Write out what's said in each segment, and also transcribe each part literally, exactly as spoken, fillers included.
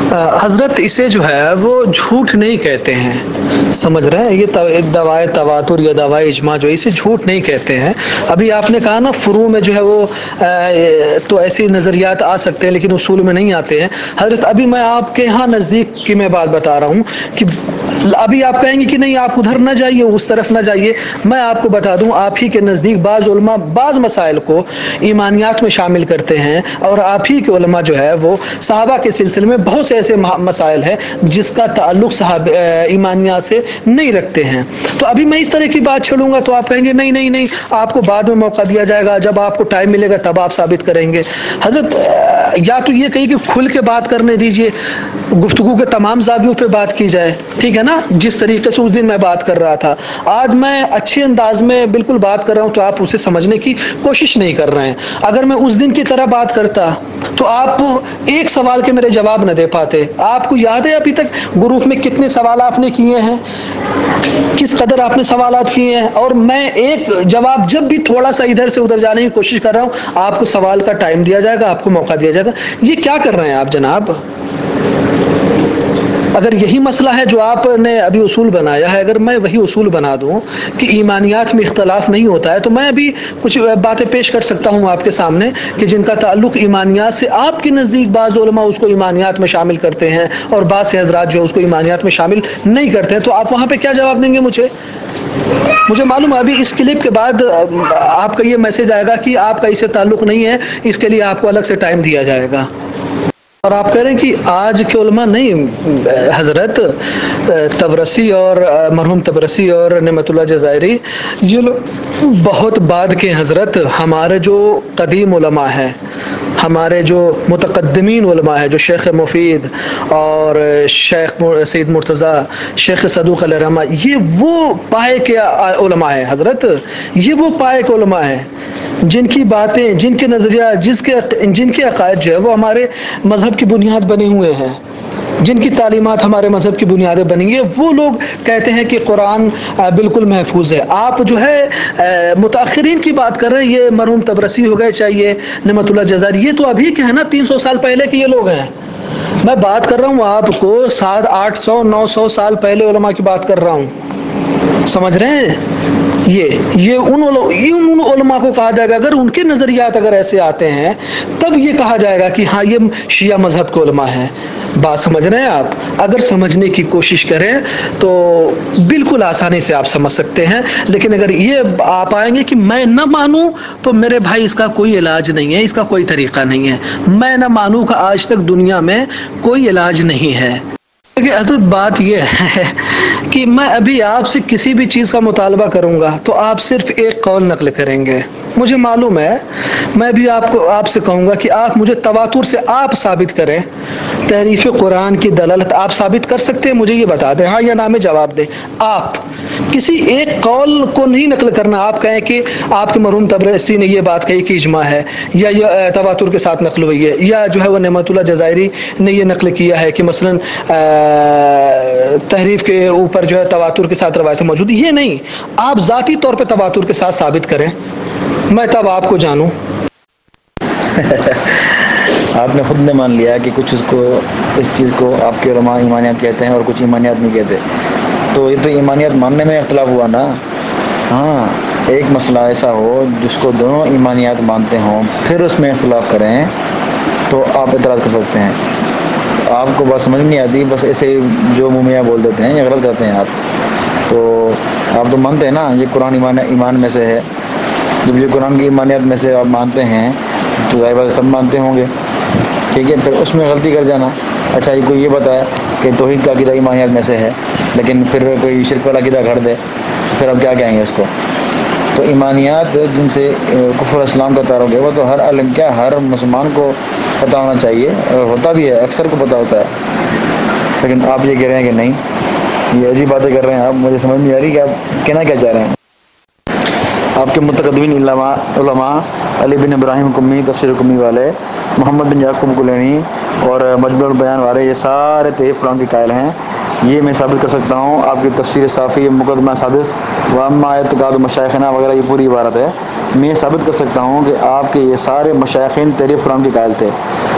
حضرت اسے جو ہے وہ جھوٹ نہیں کہتے ہیں، سمجھ رہے ہیں؟ یہ دوائے تواتر یا دوائے اجماع جو اسے جھوٹ نہیں کہتے ہیں۔ ابھی آپ نے کہا نا فروع میں جو ہے وہ تو ایسے نظریات آ سکتے ہیں لیکن اصول میں نہیں آتے ہیں۔ حضرت ابھی میں آپ کے ہاں نزدیک کی میں بات بتا رہا ہوں کہ ابھی آپ کہیں گے کہ نہیں آپ ادھر نہ جائیے، اس طرف نہ جائیے، میں آپ کو بتا دوں آپ ہی کے نزدیک بعض علماء بعض مسائل کو ایمانیات میں شامل کرتے ہیں، اور آپ ہی کے علماء جو ہے وہ صحابہ کے سلسلے میں بہت سے ایسے مسائل ہیں جس کا تعلق صحابہ ایمانیات سے نہیں رکھتے ہیں۔ تو ابھی میں اس طرح کی بات چھڑوں گا تو آپ کہیں گے نہیں نہیں نہیں آپ کو بعد میں موقع دیا جائے گا، جب آپ کو ٹائم ملے گا تب آپ ثابت کریں گے۔ حضرت یا تو یہ کہیے کہ کھل کے بات کرنے دیجئے، گفتگو کے تمام زاویوں پہ بات کی جائے، ٹھیک ہے نا؟ جس طریقے سے اس دن میں بات کر رہا تھا، آج میں اچھے انداز میں بالکل بات کر رہا ہوں تو آپ اسے سمجھنے کی کوشش نہیں کر رہے ہیں۔ اگر میں اس دن کی طرح بات کرتا تو آپ ایک سوال کے میرے جواب نہ دے پاتے۔ آپ کو یاد ہے ابھی تک گروپ میں کتنے سوال آپ نے کیے ہیں، کس قدر آپ نے سوالات کیے ہیں، اور میں ایک جواب جب بھی تھوڑا سا ادھر سے ادھر جانے کی کوشش کر رہا ہوں آپ کو سوال کا ٹائم دیا جائے گا، آپ کو موقع دیا جائے گا۔ یہ کیا کر رہے ہیں آپ جناب؟ اگر یہی مسئلہ ہے جو آپ نے ابھی اصول بنایا ہے، اگر میں وہی اصول بنا دوں کہ ایمانیات میں اختلاف نہیں ہوتا ہے، تو میں ابھی کچھ باتیں پیش کر سکتا ہوں آپ کے سامنے کہ جن کا تعلق ایمانیات سے، آپ کے نزدیک بعض علماء اس کو ایمانیات میں شامل کرتے ہیں اور بعض سے حضرات جو اس کو ایمانیات میں شامل نہیں کرتے ہیں، تو آپ وہاں پہ کیا جواب دیں گے مجھے؟ مجھے معلوم ہے ابھی اس کلپ کے بعد آپ کا یہ میسج آئے گا کہ آپ کا اس سے تعلق نہیں ہے، اس کے لیے آپ کو الگ سے ٹائم دیا جائے گا۔ اور آپ کہہ رہے ہیں کہ آج کے علماء نہیں، حضرت تبرسی اور مرحوم تبرسی اور نعمت اللہ جزائری یہ لوگ بہت بعد کے حضرت، ہمارے جو قدیم علماء ہیں، ہمارے جو متقدمین علماء ہیں، جو شیخ مفید اور شیخ سید مرتضیٰ، شیخ صدوق علیہ رحمہ، یہ وہ پائے کے علماء ہیں حضرت، یہ وہ پائے کے علماء ہیں جن کی باتیں، جن کے نظریہ، جس کے جن کے عقائد جو ہے وہ ہمارے مذہب کی بنیاد بنے ہوئے ہیں، جن کی تعلیمات ہمارے مذہب کی بنیادیں بنی ہیں۔ وہ لوگ کہتے ہیں کہ قرآن بالکل محفوظ ہے۔ آپ جو ہے متاخرین کی بات کر رہے ہیں، یہ مرحوم تبرسی ہو گئے چاہیے نعمت اللہ جزائری، یہ تو ابھی کے ہیں نا، تین سو سال پہلے کے یہ لوگ ہیں۔ میں بات کر رہا ہوں آپ کو سات آٹھ سو نو سو سال پہلے علماء کی بات کر رہا ہوں، سمجھ رہے ہیں؟ یہ یہ ان ان علماء کو کہا جائے گا، اگر ان کے نظریات اگر ایسے آتے ہیں تب یہ کہا جائے گا کہ ہاں یہ شیعہ مذہب کے علماء ہیں۔ بات سمجھ رہے ہیں آپ؟ اگر سمجھنے کی کوشش کریں تو بالکل آسانی سے آپ سمجھ سکتے ہیں، لیکن اگر یہ آپ آئیں گے کہ میں نہ مانوں تو میرے بھائی اس کا کوئی علاج نہیں ہے، اس کا کوئی طریقہ نہیں ہے۔ میں نہ مانوں کا آج تک دنیا میں کوئی علاج نہیں ہے۔ حضرت بات یہ ہے کہ میں ابھی آپ سے کسی بھی چیز کا مطالبہ کروں گا تو آپ صرف ایک قول نقل کریں گے، مجھے معلوم ہے۔ میں بھی آپ کو آپ سے کہوں گا کہ آپ مجھے تواتر سے آپ ثابت کریں، تحریف قرآن کی دلالت آپ ثابت کر سکتے ہیں؟ مجھے یہ بتا دیں، ہاں یا نہ میں جواب دیں۔ آپ کسی ایک قول کو نہیں نقل کرنا، آپ کہیں کہ آپ کے مرحوم تبرسی نے یہ بات کہی کہ اجماع ہے، یا یہ تواتر کے ساتھ نقل ہوئی ہے، یا جو ہے وہ نعمت اللہ جزائری نے یہ نقل کیا ہے کہ مثلا تحریف کے اوپر جو ہے تواتر کے ساتھ روایتیں موجود، یہ نہیں، آپ ذاتی طور پہ تواتر کے ساتھ ثابت کریں، میں تب آپ کو جانوں۔ آپ نے خود نے مان لیا کہ کچھ اس کو اس چیز کو آپ کے علماء ایمانیات کہتے ہیں اور کچھ ایمانیات نہیں کہتے، تو یہ تو ایمانیات ماننے میں اختلاف ہوا نا۔ ہاں، ایک مسئلہ ایسا ہو جس کو دونوں ایمانیات مانتے ہوں پھر اس میں اختلاف کریں تو آپ اعتراض کر سکتے ہیں۔ آپ کو بات سمجھ نہیں آتی، بس ایسے جو منہ میں بول دیتے ہیں یا غلط کرتے ہیں آپ، تو آپ تو مانتے ہیں نا یہ قرآن ایمان ایمان میں سے ہے۔ جب یہ قرآن کی ایمانیات میں سے آپ مانتے ہیں تو ظاہر بات سب مانتے ہوں گے، ٹھیک ہے؟ پھر اس میں غلطی کر جانا، اچھا یہ کوئی یہ بتایا کہ توحید کا عقیدہ ایمانیات میں سے ہے لیکن پھر کوئی شرک والا عقیدہ گھڑ دے، پھر آپ کیا کہیں گے اس کو؟ تو ایمانیات جن سے کفر اسلام کا تعلق ہے وہ تو ہر عالم کیا ہر مسلمان کو پتہ ہونا چاہیے، ہوتا بھی ہے، اکثر کو پتہ ہوتا ہے، لیکن آپ یہ کہہ رہے ہیں کہ نہیں، یہ عجیب باتیں کر رہے ہیں آپ، مجھے سمجھ نہیں آ رہی کہ آپ کہنا کیا چاہ رہے ہیں۔ آپ کے متقدمین علماء علماء علی بن ابراہیم قمی، تفسیر قمی والے، محمد بن یعقوب کلینی اور مجموع البیان والے، یہ سارے تحریف قرآن کے قائل ہیں۔ یہ میں ثابت کر سکتا ہوں، آپ کی تفسیر صافی، مقدمہ سادس، واما اعتقاد مشائخنا وغیرہ یہ پوری عبارت ہے، میں ثابت کر سکتا ہوں کہ آپ کے یہ سارے مشائخین تحریف قرآن کے قائل تھے۔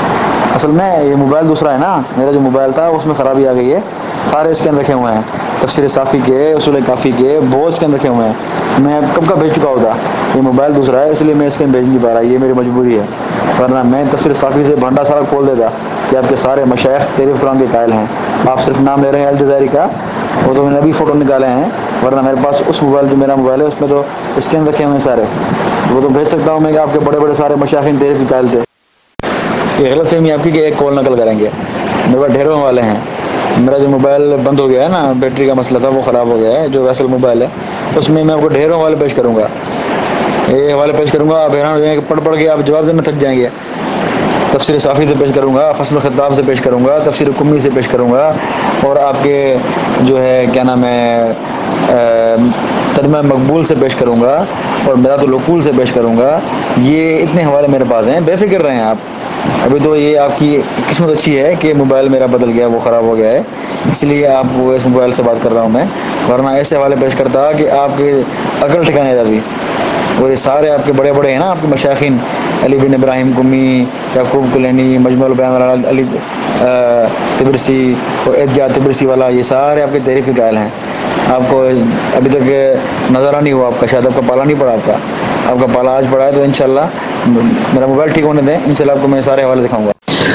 اصل میں یہ موبائل دوسرا ہے نا، میرا جو موبائل تھا اس میں خرابی آ گئی ہے، سارے اسکین رکھے ہوئے ہیں، تفسیر صافی کے، اصول کافی کے بہت اسکین رکھے ہوئے ہیں، میں کب کا بھیج چکا ہوتا، یہ موبائل دوسرا ہے اس لیے میں اسکین بھیج نہیں پا رہا، یہ میری مجبوری ہے، ورنہ میں تفسیر صافی سے بھنڈا سارا کھول دیتا کہ آپ کے سارے مشائخ تحریف قرآن کے قائل ہیں، آپ صرف نام لے رہے ہیں الجزائری کا، وہ تو میں نے ابھی فوٹو نکالے ہیں، ورنہ میرے پاس اس موبائل جو میرا موبائل ہے اس میں تو اسکین رکھے ہوئے ہیں سارے، وہ تو بھیج سکتا ہوں میں کہ آپ کے بڑے بڑے سارے مشائخین تحریف کے قائل تھے۔ یہ غلط فہمی آپ کی کہ ایک کال نقل کریں گے، میرے پاس ڈھیروں والے ہیں، میرا جو موبائل بند ہو گیا ہے نا، بیٹری کا مسئلہ تھا وہ خراب ہو گیا ہے، جو ویسل موبائل ہے اس میں میں آپ کو ڈھیروں حوالے پیش کروں گا، یہ حوالے پیش کروں گا، آپ حیران ہو جائیں گے، پڑھ پڑھ کے آپ جواب دینا تھک جائیں گے۔ تفسیر صافی سے پیش کروں گا، فصل خطاب سے پیش کروں گا، تفسیر قمی سے پیش کروں گا، اور آپ کے جو ہے کیا نام ہے ترجمہ مقبول سے پیش کروں گا، اور میرات العقول سے پیش کروں گا، یہ اتنے حوالے میرے پاس ہیں، بے فکر رہیں آپ۔ ابھی تو یہ آپ کی قسمت اچھی ہے کہ موبائل میرا بدل گیا، وہ خراب ہو گیا ہے، اس لیے آپ وہ اس موبائل سے بات کر رہا ہوں میں، ورنہ ایسے حوالے پیش کرتا کہ آپ کی عقل ٹھکانے جاتی۔ اور یہ سارے آپ کے بڑے بڑے ہیں نا، آپ کے مشائخین، علی بن ابراہیم قمی، یعقوب کلینی، مجموع البیان والا علی طبرسی اور احجاج طبرسی والا، یہ سارے آپ کے تحریف کے قائل ہیں۔ آپ کو ابھی تک نظرہ نہیں ہوا آپ کا، شاید آپ کا پالا نہیں پڑا، آپ کا آپ کا پالا آج پڑا ہے، تو انشاءاللہ میرا موبائل ٹھیک ہونے دیں، انشاءاللہ آپ کو میں سارے حوالے دکھاؤں گا۔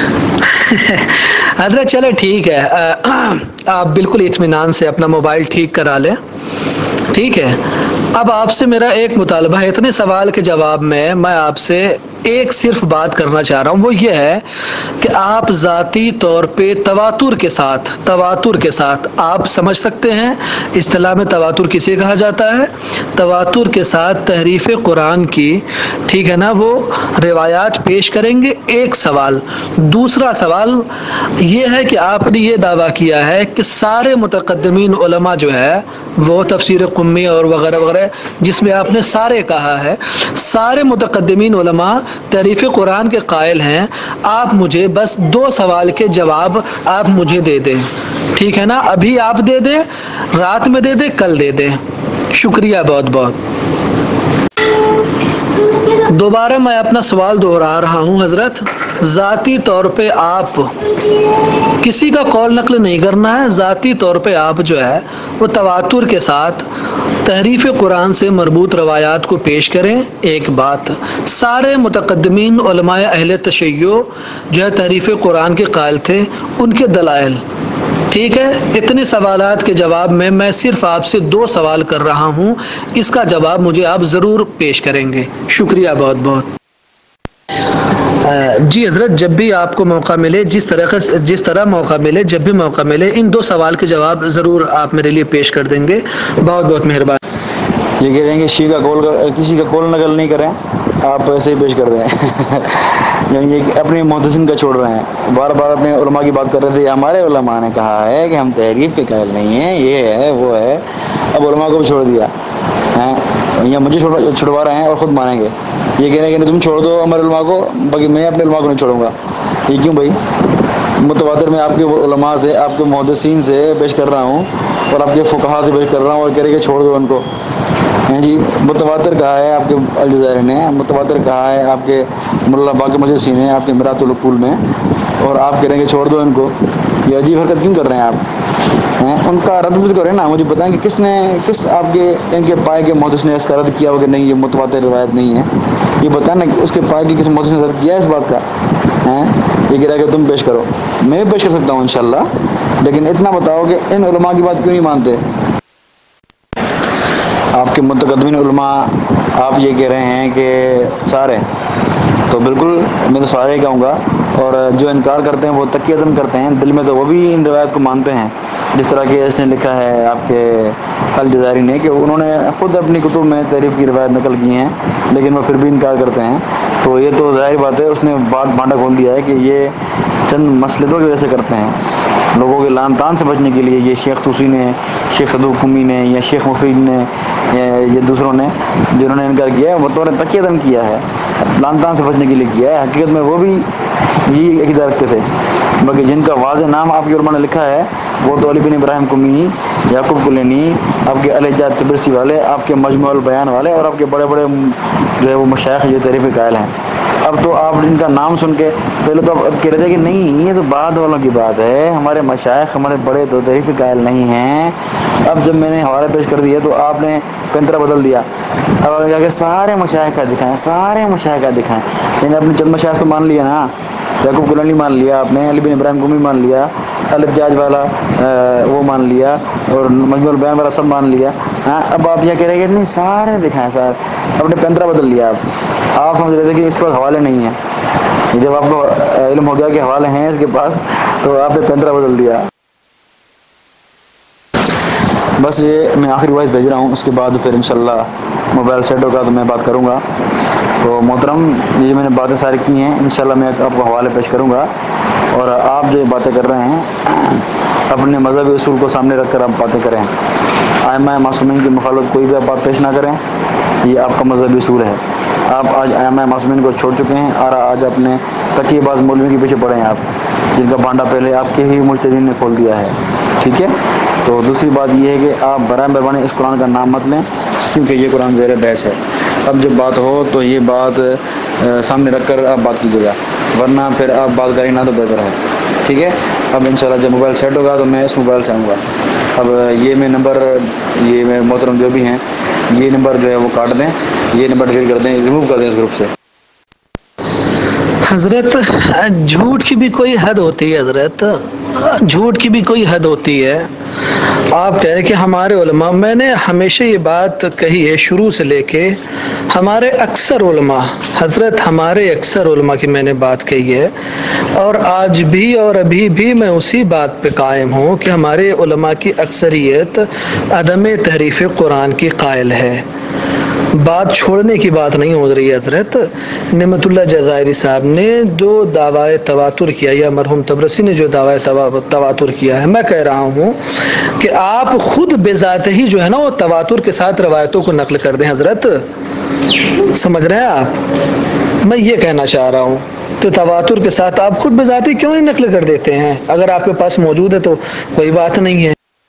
حضرت چلے ٹھیک ہے، آپ بالکل اطمینان سے اپنا موبائل ٹھیک کرا لیں، ٹھیک ہے۔ اب آپ سے میرا ایک مطالبہ ہے، اتنے سوال کے جواب میں میں آپ سے ایک صرف بات کرنا چاہ رہا ہوں، وہ یہ ہے کہ آپ ذاتی طور پہ تواتر کے ساتھ تواتر کے ساتھ آپ سمجھ سکتے ہیں اصطلاح میں تواتر کسے کہا جاتا ہے؟ تواتر کے ساتھ تحریف قرآن کی، ٹھیک ہے نا، وہ روایات پیش کریں گے، ایک سوال۔ دوسرا سوال یہ ہے کہ آپ نے یہ دعویٰ کیا ہے کہ سارے متقدمین علماء جو ہے وہ تفسیر قمی اور وغیرہ وغیرہ جس میں آپ نے سارے کہا ہے، سارے متقدمین علماء تحریف قرآن کے قائل ہیں، آپ مجھے بس دو سوال کے جواب آپ مجھے دے دیں، ٹھیک ہے نا، ابھی آپ دے دیں، رات میں دے دیں، کل دے دیں، شکریہ بہت بہت۔ دوبارہ میں اپنا سوال دہرا رہا ہوں حضرت، ذاتی طور پہ آپ کسی کا قول نقل نہیں کرنا ہے، ذاتی طور پہ آپ جو ہے وہ تواتر کے ساتھ تحریف قرآن سے مربوط روایات کو پیش کریں، ایک بات۔ سارے متقدمین علماء اہل تشیع جو ہے تحریف قرآن کے قائل تھے، ان کے دلائل، ٹھیک ہے۔ اتنے سوالات کے جواب میں میں صرف آپ سے دو سوال کر رہا ہوں، اس کا جواب مجھے آپ ضرور پیش کریں گے، شکریہ بہت بہت۔ جی حضرت، جب بھی آپ کو موقع ملے، جس طرح جس طرح موقع ملے، جب بھی موقع ملے، ان دو سوال کے جواب ضرور آپ میرے لیے پیش کر دیں گے، بہت بہت مہربانی۔ یہ کہہ رہے ہیں کہ شیعہ کا کول کسی کا کول نقل نہیں کریں، آپ ایسے ہی پیش کر دیں یعنی یہ اپنے محدثین کا چھوڑ رہے ہیں، بار بار اپنے علماء کی بات کر رہے تھے، ہمارے علماء نے کہا ہے کہ ہم تحریف کے قائل نہیں ہیں، یہ ہے وہ ہے، اب علماء کو بھی چھوڑ دیا ہیں، یا مجھے چھڑوا رہے ہیں اور خود مانیں گے، یہ کہہ رہے ہیں کہ تم چھوڑ دو ہمارے علماء کو، باقی میں اپنے علماء کو نہیں چھوڑوں گا، یہ کیوں بھائی؟ متواتر میں آپ کے علماء سے، آپ کے محدثین سے پیش کر رہا ہوں، اور آپ کے فقہاء سے پیش کر رہا ہوں، اور کہہ رہے کہ چھوڑ دو ان کو، ہیں جی۔ متواتر کہا ہے آپ کے الجزائری نے، متواتر کہا ہے آپ کے مولانا باقر مجلسی نے، آپ کے میرات العقول میں، اور آپ کہہ رہے ہیں کہ چھوڑ دو ان کو، یہ عجیب حرکت کیوں کر رہے ہیں آپ؟ ہیں ان کا رد بھی کریں نا، مجھے بتائیں کہ کس نے، کس آپ کے ان کے پائے کے محدث نے اس کا رد کیا ہو کہ نہیں یہ متواتر روایت نہیں ہے، یہ بتائیں نا اس کے پائے کے کس محدث نے رد کیا ہے اس بات کا؟ ہیں یہ کہہ رہا ہے کہ تم پیش کرو، میں بھی پیش کر سکتا ہوں انشاءاللہ، لیکن اتنا بتاؤ کہ ان علماء کی بات کیوں نہیں مانتے؟ آپ کے متقدمین علماء آپ یہ کہہ رہے ہیں کہ سارے، تو بالکل میں تو سارے ہی کہوں گا، اور جو انکار کرتے ہیں وہ تقیہ کرتے ہیں، دل میں تو وہ بھی ان روایت کو مانتے ہیں، جس طرح کہ اس نے لکھا ہے آپ کے الجزائری نے کہ انہوں نے خود اپنی کتب میں تحریف کی روایت نقل کی ہیں، لیکن وہ پھر بھی انکار کرتے ہیں، تو یہ تو ظاہر بات ہے اس نے بات بانڈا کھول دیا ہے کہ یہ چند مسلطوں کی وجہ سے کرتے ہیں، لوگوں کے لان تان سے بچنے کے لیے، یہ شیخ توسی نے، شیخ صدوق قمی نے، یا شیخ مفید نے، یہ دوسروں نے جنہوں نے انکار کیا ہے، وہ تو تقیہ دم کیا ہے، لان تان سے بچنے کے لیے کیا ہے، حقیقت میں وہ بھی یہی عقیدہ رکھتے تھے، باقی جن کا واضح نام آپ کے علماء نے لکھا ہے وہ تو علی بن ابراہیم قمی، یعقوب کلینی، آپ کے احجاج طبرسی والے، آپ کے مجموع البیان والے، اور آپ کے بڑے بڑے جو ہے وہ مشائخ جو تحریف قائل ہیں۔ اب تو آپ ان کا نام سن کے پہلے تو آپ کہہ رہے تھے کہ نہیں یہ تو بعد والوں کی بات ہے، ہمارے مشائخ ہمارے بڑے تو تحریف قائل نہیں ہیں۔ اب جب میں نے حوالہ پیش کر دیا تو آپ نے پینترا بدل دیا، اب آپ نے کہا کہ سارے مشائخ کا دکھائیں، سارے مشائخ کا دکھائیں، یعنی اپنے چند مشائخ تو مان لیا نا، یعقوب کلانی مان لیا آپ نے، علی بن ابراہیم گمی مان لیا، الحجاج والا وہ مان لیا، اور مجموع البیان والا سب مان لیا، ہاں اب آپ یہ کہہ رہے ہیں کہ نہیں سارے دکھائیں، سارے اپنے پینترا بدل لیا۔ آپ آپ سمجھ رہے تھے کہ اس پر حوالے نہیں ہیں، جب آپ کو علم ہو گیا کہ حوالے ہیں اس کے پاس تو آپ نے پینترا بدل دیا۔ بس یہ میں آخری وائس بھیج رہا ہوں، اس کے بعد پھر انشاءاللہ موبائل سیٹ ہوگا تو میں بات کروں گا۔ تو محترم یہ میں نے باتیں ساری کی ہیں، انشاءاللہ میں آپ کو حوالے پیش کروں گا، اور آپ جو باتیں کر رہے ہیں اپنے مذہبی اصول کو سامنے رکھ کر آپ باتیں کریں، ائمہ معصومین کی مخالفت کوئی بھی آپ بات پیش نہ کریں، یہ آپ کا مذہبی اصول ہے۔ آپ آج ائمہ معصومین کو چھوڑ چکے ہیں اور آج اپنے تقیہ باز مولوی کے پیچھے پڑے ہیں آپ، جن کا بانڈا پہلے آپ کے ہی مجتہدین نے کھول دیا ہے، ٹھیک ہے۔ تو دوسری بات یہ ہے کہ آپ برائے مہربانی اس قرآن کا نام مت لیں، کیونکہ یہ قرآن زیر بحث ہے۔ اب جب بات ہو تو یہ بات سامنے رکھ کر آپ بات کیجیے گا، ورنہ پھر آپ بات کریں نہ تو بہتر ہے، ٹھیک ہے۔ اب انشاءاللہ جب موبائل سیٹ ہوگا تو میں اس موبائل سے آؤں گا۔ اب یہ میں نمبر یہ میرے محترم جو بھی ہیں یہ نمبر جو ہے وہ کاٹ دیں، یہ نمبر ڈیلیٹ کر دیں، ریموو کر دیں اس گروپ سے۔ حضرت جھوٹ کی بھی کوئی حد ہوتی ہے، حضرت جھوٹ کی بھی کوئی حد ہوتی ہے۔ آپ کہہ رہے کہ ہمارے علماء، میں نے ہمیشہ یہ بات کہی ہے شروع سے لے کے، ہمارے اکثر علماء، حضرت ہمارے اکثر علماء کی میں نے بات کہی ہے، اور آج بھی اور ابھی بھی میں اسی بات پہ قائم ہوں کہ ہمارے علماء کی اکثریت عدم تحریف قرآن کی قائل ہے۔ بات چھوڑنے کی بات نہیں ہو رہی ہے۔ حضرت نعمت اللہ جزائری صاحب نے جو دعوی تواتر کیا، یا مرحوم طبرسی نے جو دعوی تواتر کیا ہے، میں کہہ رہا ہوں کہ آپ خود بذات ہی جو ہے نا وہ تواتر کے ساتھ روایتوں کو نقل کر دیں۔ حضرت سمجھ رہے ہیں آپ، میں یہ کہنا چاہ رہا ہوں کہ تواتر کے ساتھ آپ خود بذات ہی کیوں نہیں نقل کر دیتے ہیں؟ اگر آپ کے پاس موجود ہے تو کوئی بات نہیں ہے۔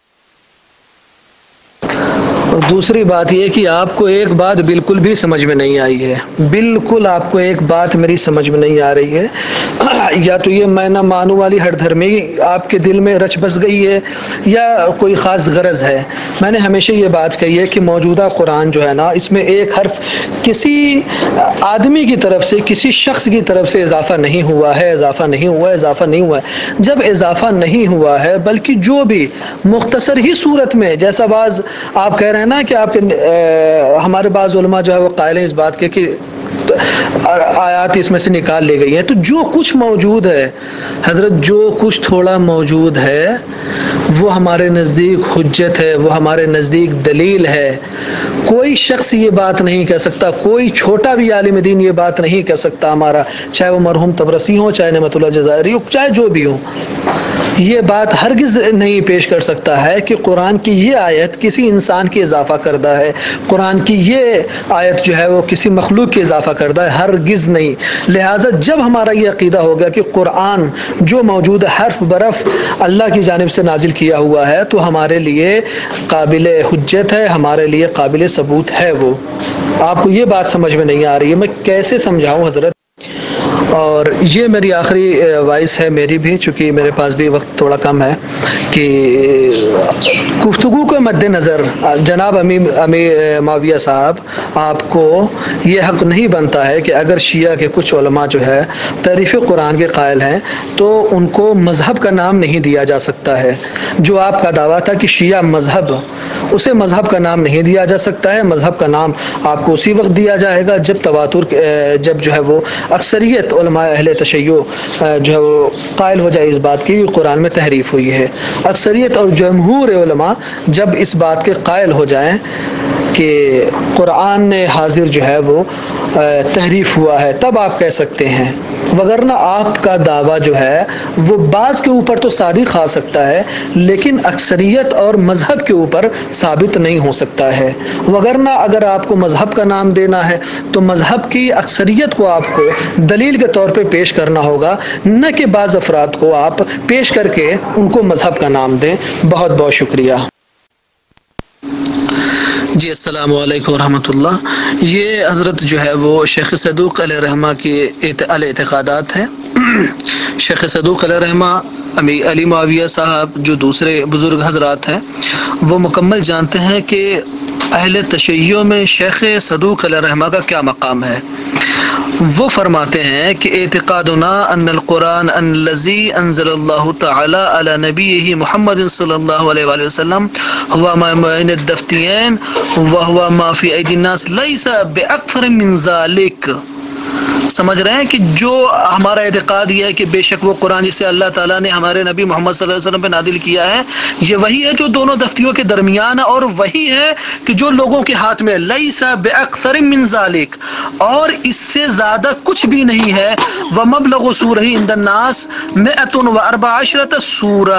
اور دوسری بات یہ کہ آپ کو ایک بات بالکل بھی سمجھ میں نہیں آئی ہے، بالکل آپ کو ایک بات میری سمجھ میں نہیں آ رہی ہے، یا تو یہ میں نہ مانو والی ہر دھرمی آپ کے دل میں رچ بس گئی ہے، یا کوئی خاص غرض ہے۔ میں نے ہمیشہ یہ بات کہی ہے کہ موجودہ قرآن جو ہے نا، اس میں ایک حرف کسی آدمی کی طرف سے، کسی شخص کی طرف سے اضافہ نہیں ہوا ہے، اضافہ نہیں ہوا ہے، اضافہ نہیں ہوا ہے۔ جب اضافہ نہیں ہوا ہے بلکہ جو بھی مختصر ہی صورت میں، جیسا بعض آپ کہہ رہے ہیں نا کہ آپ کے ہمارے بعض علماء جو ہے وہ قائل ہیں اس بات کے کہ آیات اس میں سے نکال لی گئی ہیں، تو جو کچھ موجود ہے حضرت، جو کچھ تھوڑا موجود ہے وہ ہمارے نزدیک حجت ہے، وہ ہمارے نزدیک دلیل ہے۔ کوئی شخص یہ بات نہیں کہہ سکتا، کوئی چھوٹا بھی عالم دین یہ بات نہیں کہہ سکتا ہمارا، چاہے وہ مرحوم طبرسی ہو، چاہے نعمت اللہ جزائری ہو، چاہے جو بھی ہو، یہ بات ہرگز نہیں پیش کر سکتا ہے کہ قرآن کی یہ آیت کسی انسان کی اضافہ کردہ ہے، قرآن کی یہ آیت جو ہے وہ کسی مخلوق کی اضافہ کردہ ہے، ہرگز نہیں۔ لہٰذا جب ہمارا یہ عقیدہ ہو گیا کہ قرآن جو موجود ہے حرف برف اللہ کی جانب سے نازل کیا ہوا ہے، تو ہمارے لیے قابل حجت ہے، ہمارے لیے قابل ثبوت ہے۔ وہ آپ کو یہ بات سمجھ میں نہیں آ رہی ہے، میں کیسے سمجھاؤں حضرت؟ اور یہ میری آخری وائس ہے میری بھی، چونکہ میرے پاس بھی وقت تھوڑا کم ہے، کہ گفتگو کے مد نظر جناب امیر امیر معاویہ صاحب، آپ کو یہ حق نہیں بنتا ہے کہ اگر شیعہ کے کچھ علماء جو ہے تحریف قرآن کے قائل ہیں تو ان کو مذہب کا نام نہیں دیا جا سکتا ہے۔ جو آپ کا دعویٰ تھا کہ شیعہ مذہب، اسے مذہب کا نام نہیں دیا جا سکتا ہے۔ مذہب کا نام آپ کو اسی وقت دیا جائے گا جب تواتر جب جو ہے وہ اکثریت علماء اہل تشیع جو ہے وہ قائل ہو جائے اس بات کی قرآن میں تحریف ہوئی ہے۔ اکثریت اور جمہور علماء جب اس بات کے قائل ہو جائیں کہ قرآن نے حاضر جو ہے وہ تحریف ہوا ہے، تب آپ کہہ سکتے ہیں، وگرنہ آپ کا دعویٰ جو ہے وہ بعض کے اوپر تو صادق آ سکتا ہے لیکن اکثریت اور مذہب کے اوپر ثابت نہیں ہو سکتا ہے۔ وگرنہ اگر آپ کو مذہب کا نام دینا ہے تو مذہب کی اکثریت کو آپ کو دلیل کے طور پہ پیش کرنا ہوگا، نہ کہ بعض افراد کو آپ پیش کر کے ان کو مذہب کا نام دیں۔ بہت بہت شکریہ۔ جی السلام علیکم ورحمۃ اللہ۔ یہ حضرت جو ہے وہ شیخ صدوق علیہ رحمہ کے الاعتقادات ہیں۔ شیخ صدوق علیہ رحمہ امی علی معاویہ صاحب جو دوسرے بزرگ حضرات ہیں وہ مکمل جانتے ہیں کہ اہل تشیع میں شیخ صدوق علیہ رحمہ کا کیا مقام ہے۔ وہ فرماتے ہیں کہ اعتقادنا ان القرآن الذی انزل اللہ تعالی علی نبیہ محمد صلی اللہ علیہ وآلہ وسلم ہوا ما بین الدفتین وہوا ما فی ایدی الناس لیس باکثر من ذالک۔ سمجھ رہے ہیں کہ جو ہمارا اعتقاد یہ ہے کہ بے شک وہ قرآن جسے اللہ تعالیٰ نے ہمارے نبی محمد صلی اللہ علیہ وسلم پہ نازل کیا ہے یہ وہی ہے جو دونوں دفتیوں کے درمیان ہے، اور وہی ہے کہ جو لوگوں کے ہاتھ میں لیس باکثر من ذالک، اور اس سے زیادہ کچھ بھی نہیں ہے۔ ومبلغ سورہ عند الناس مئۃ و اربع عشرۃ سورہ،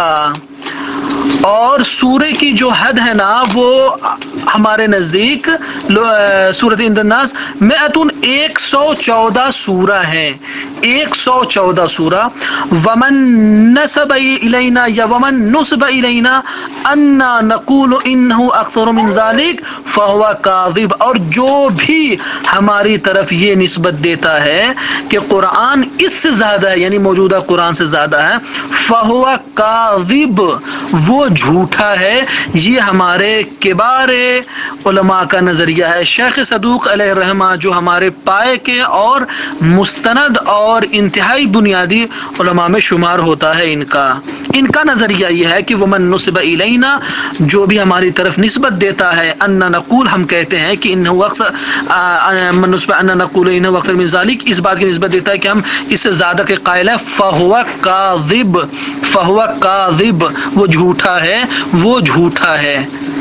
اور سورہ کی جو حد ہے نا وہ ہمارے نزدیک سورۃ عند الناس مئۃ ایک سو چودہ سورہ ہیں، ایک سو چودہ سورہ۔ ومن نسب الینا یا ومن نسب الینا انا نقول انہ اکثر من ذالک فہو کاذب، اور جو بھی ہماری طرف یہ نسبت دیتا ہے کہ قرآن اس سے زیادہ ہے، یعنی موجودہ قرآن سے زیادہ ہے، فہو کاذب، وہ جھوٹا ہے۔ یہ ہمارے کبار علماء کا نظریہ ہے۔ شیخ صدوق علیہ الرحمہ جو ہمارے پائے کے اور مستند اور انتہائی بنیادی علماء میں شمار ہوتا ہے، ان کا ان کا نظریہ یہ ہے کہ ومن نسب الینا، جو بھی ہماری طرف نسبت دیتا ہے، ان نقول، ہم کہتے ہیں کہ انہ وقت من نسب ان نقول انہ وقت من ذالک، اس بات کی نسبت دیتا ہے کہ ہم اس سے زیادہ کے قائل ہیں، فہو کاذب، فہو کاذب، وہ جھوٹا ہے، وہ جھوٹا ہے۔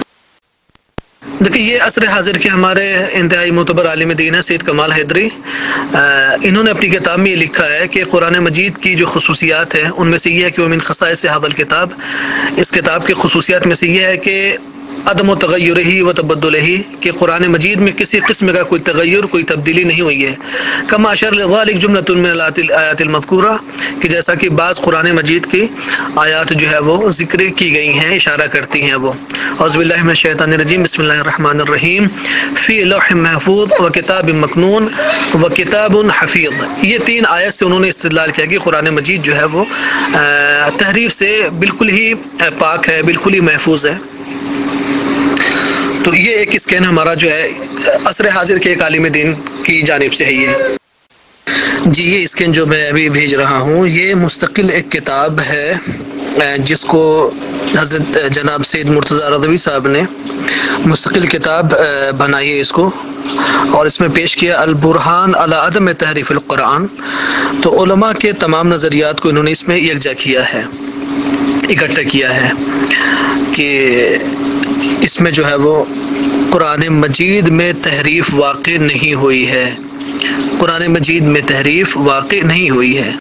دیکھیں یہ عصر حاضر کے ہمارے انتہائی معتبر عالم دین ہے سید کمال حیدری، انہوں نے اپنی کتاب میں یہ لکھا ہے کہ قرآن مجید کی جو خصوصیات ہیں ان میں سے یہ ہے کہ وہ من خصائص ھذا الکتاب، اس کتاب کی خصوصیات میں سے یہ ہے کہ عدم و تغیر ہی و تبدل ہی، کہ قرآن مجید میں کسی قسم کا کوئی تغیر، کوئی تبدیلی نہیں ہوئی ہے۔ کما اشار لذلک جملۃ من الآیات المذکورہ، کہ جیسا کہ بعض قرآن مجید کی آیات جو ہے وہ ذکر کی گئی ہیں، اشارہ کرتی ہیں وہ۔ اعوذ باللہ من الشیطان الرجیم، بسم اللہ الرحمن الرحیم، فی لوح محفوظ و کتاب مکنون و کتاب حفیظ۔ یہ تین آیت سے انہوں نے استدلال کیا کہ قرآن مجید جو ہے وہ تحریف سے بالکل ہی پاک ہے، بالکل ہی محفوظ ہے۔ تو یہ ایک اسکین ہمارا جو ہے عصر حاضر کے ایک عالم دین کی جانب سے ہے۔ یہ جی یہ اسکین جو میں ابھی بھیج رہا ہوں یہ مستقل ایک کتاب ہے جس کو حضرت جناب سید مرتضیٰ رضوی صاحب نے مستقل کتاب بنائی ہے اس کو، اور اس میں پیش کیا البرہان علی عدم تحریف القرآن۔ تو علماء کے تمام نظریات کو انہوں نے اس میں یکجا کیا ہے، اکٹھا کیا ہے کہ اس میں جو ہے وہ قرآن مجید میں تحریف واقع نہیں ہوئی ہے، قرآن مجید میں تحریف واقع نہیں ہوئی ہے۔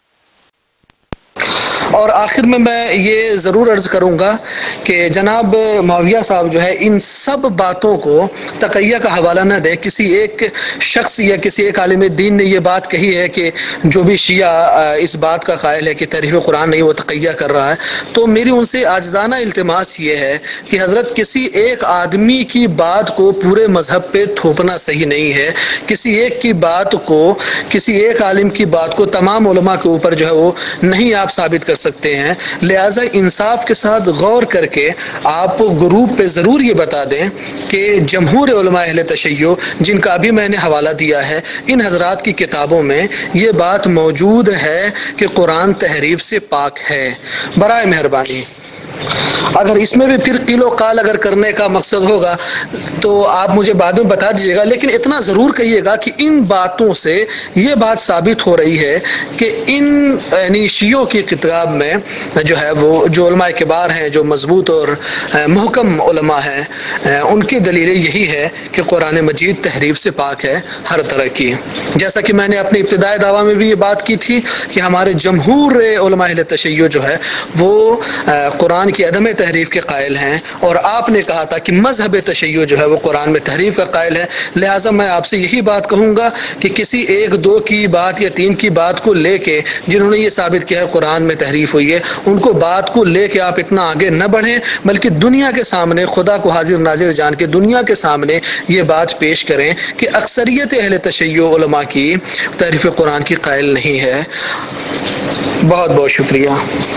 اور آخر میں میں یہ ضرور عرض کروں گا کہ جناب معاویہ صاحب جو ہے ان سب باتوں کو تقیہ کا حوالہ نہ دیں۔ کسی ایک شخص یا کسی ایک عالم دین نے یہ بات کہی ہے کہ جو بھی شیعہ اس بات کا قائل ہے کہ تحریف قرآن نہیں وہ تقیہ کر رہا ہے، تو میری ان سے عاجزانہ التماس یہ ہے کہ حضرت کسی ایک آدمی کی بات کو پورے مذہب پہ تھوپنا صحیح نہیں ہے، کسی ایک کی بات کو، کسی ایک عالم کی بات کو تمام علماء کے اوپر جو ہے وہ نہیں آپ ثابت کر سکتے ہیں۔ لہٰذا انصاف کے ساتھ غور کر کے آپ گروپ پہ ضرور یہ بتا دیں کہ جمہور علماء اہل تشیع جن کا ابھی میں نے حوالہ دیا ہے، ان حضرات کی کتابوں میں یہ بات موجود ہے کہ قرآن تحریف سے پاک ہے۔ برائے مہربانی اگر اس میں بھی پھر قیل و قال اگر کرنے کا مقصد ہوگا تو آپ مجھے بعد میں بتا دیجیے گا، لیکن اتنا ضرور کہیے گا کہ ان باتوں سے یہ بات ثابت ہو رہی ہے کہ ان یعنی شیعوں کی کتاب میں جو ہے وہ جو علماء کبار ہیں، جو مضبوط اور محکم علماء ہیں، ان کی دلیل یہی ہے کہ قرآن مجید تحریف سے پاک ہے ہر طرح کی۔ جیسا کہ میں نے اپنے ابتدائی دعویٰ میں بھی یہ بات کی تھی کہ ہمارے جمہور علماء اہل تشیع جو ہے وہ قرآن کی عدم تحریف کے قائل ہیں اور آپ نے کہا تھا کہ مذہب تشیع جو ہے وہ قرآن میں تحریف کا قائل ہے، لہٰذا میں آپ سے یہی بات کہوں گا کہ کسی ایک دو کی بات یا تین کی بات کو لے کے جنہوں نے یہ ثابت کیا ہے قرآن میں تحریف ہوئی ہے، ان کو بات کو لے کے آپ اتنا آگے نہ بڑھیں، بلکہ دنیا کے سامنے خدا کو حاضر ناظر جان کے دنیا کے سامنے یہ بات پیش کریں کہ اکثریت اہل تشیع علماء کی تحریف قرآن کی قائل نہیں ہے۔ بہت بہت شکریہ۔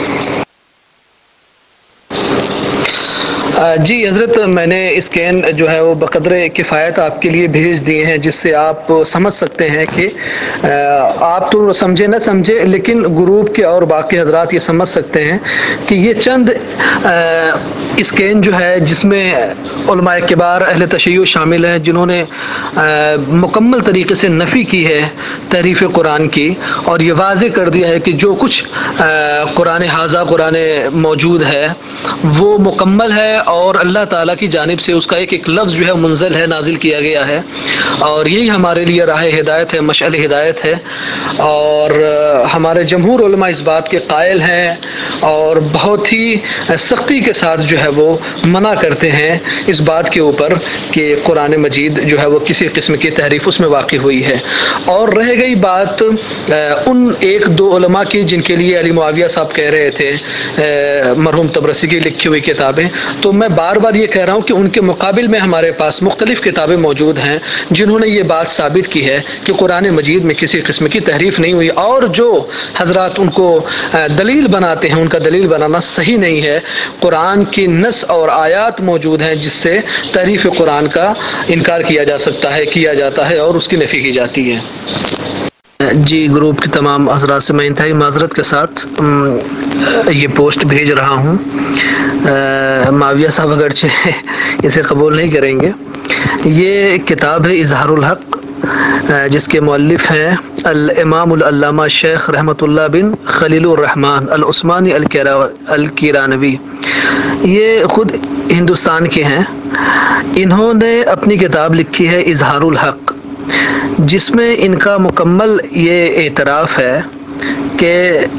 جی حضرت، میں نے اسکین جو ہے وہ بقدر کفایت آپ کے لیے بھیج دیے ہیں، جس سے آپ سمجھ سکتے ہیں کہ آپ تو سمجھے نہ سمجھے لیکن گروپ کے اور باقی حضرات یہ سمجھ سکتے ہیں کہ یہ چند اسکین جو ہے جس میں علماء کبار اہل تشیع شامل ہیں جنہوں نے مکمل طریقے سے نفی کی ہے تحریف قرآن کی، اور یہ واضح کر دیا ہے کہ جو کچھ قرآن حاضہ قرآن موجود ہے وہ مکمل ہے اور اللہ تعالیٰ کی جانب سے اس کا ایک ایک لفظ جو ہے منزل ہے، نازل کیا گیا ہے، اور یہی ہمارے لیے راہ ہدایت ہے، مشعل ہدایت ہے، اور ہمارے جمہور علماء اس بات کے قائل ہیں اور بہت ہی سختی کے ساتھ جو ہے وہ منع کرتے ہیں اس بات کے اوپر کہ قرآن مجید جو ہے وہ کسی قسم کی تحریف اس میں واقع ہوئی ہے۔ اور رہ گئی بات ان ایک دو علماء کی جن کے لیے علی معاویہ صاحب کہہ رہے تھے مرحوم طبرسی کی لکھی ہوئی کتابیں، تو میں بار بار یہ کہہ رہا ہوں کہ ان کے مقابل میں ہمارے پاس مختلف کتابیں موجود ہیں جنہوں نے یہ بات ثابت کی ہے کہ قرآن مجید میں کسی قسم کی تحریف نہیں ہوئی، اور جو حضرات ان کو دلیل بناتے ہیں ان کا دلیل بنانا صحیح نہیں ہے۔ قرآن کی نص اور آیات موجود ہیں جس سے تحریف قرآن کا انکار کیا جا سکتا ہے، کیا جاتا ہے اور اس کی نفی کی جاتی ہے۔ جی، گروپ کے تمام حضرات سے میں انتہائی معذرت کے ساتھ یہ پوسٹ بھیج رہا ہوں۔ معاویہ صاحب اگرچہ اسے قبول نہیں کریں گے۔ یہ کتاب ہے اظہار الحق، جس کے مؤلف ہیں الامام العلامہ شیخ رحمۃ اللہ بن خلیل الرحمن العثمانی الکیرانوی۔ یہ خود ہندوستان کے ہیں۔ انہوں نے اپنی کتاب لکھی ہے اظہار الحق، جس میں ان کا مکمل یہ اعتراف ہے کہ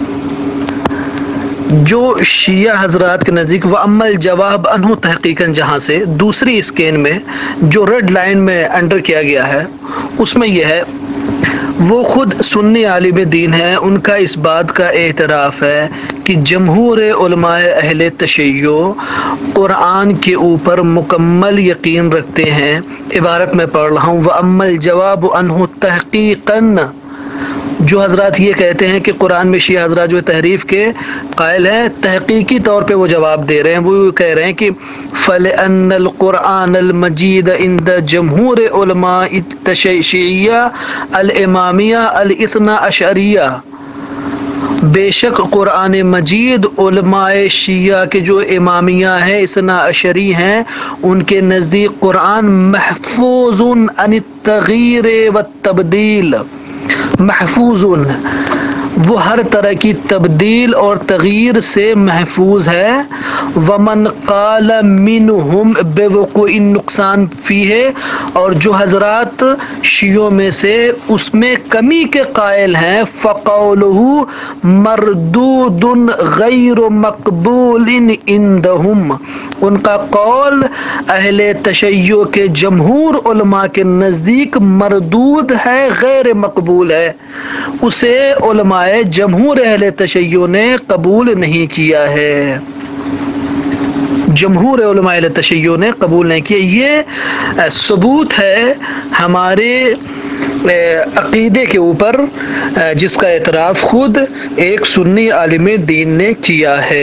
جو شیعہ حضرات کے نزدیک وَأَمَّا الْجَوَابُ عَنْهُ تحقیقاً، جہاں سے دوسری اسکین میں جو ریڈ لائن میں انڈر کیا گیا ہے اس میں یہ ہے، وہ خود سنی عالم دین ہے، ان کا اس بات کا اعتراف ہے کہ جمہور علماء اہل تشیع قرآن کے اوپر مکمل یقین رکھتے ہیں۔ عبارت میں پڑھ رہا ہوں، وَأَمَّا الْجَوَابُ عَنْهُ تحقیقاً۔ جو حضرات یہ کہتے ہیں کہ قرآن میں شیعہ حضرات جو تحریف کے قائل ہیں، تحقیقی طور پہ وہ جواب دے رہے ہیں، وہ کہہ رہے ہیں کہ فَلِأَنَّ الْقُرْآنَ الْمَجِيدَ عِنْدَ جمہور علماء الشیعہ الامامیہ الاثنا عشریہ، بے شک قرآن مجید علماء شیعہ کے جو امامیہ ہیں، اثنا عشری ہیں، ان کے نزدیک قرآن محفوظ عن التغییر والتبدیل، محفوظ، وہ ہر طرح کی تبدیل اور تغییر سے محفوظ ہے۔ ومن قال منہم بوقوع النقصان فیہ، اور جو حضرات شیعوں میں سے اس میں کمی کے قائل ہیں، فقولہ مردود غیر مقبول عندہم، ان کا قول اہل تشیع کے جمہور علماء کے نزدیک مردود ہے، غیر مقبول ہے، اسے علماء جمہور اہل تشیع نے قبول نہیں کیا ہے، جمہور علماء اہل تشیع نے قبول نہیں کیا۔ یہ ثبوت ہے ہمارے عقیدے کے اوپر جس کا اعتراف خود ایک سنی عالم دین نے کیا ہے۔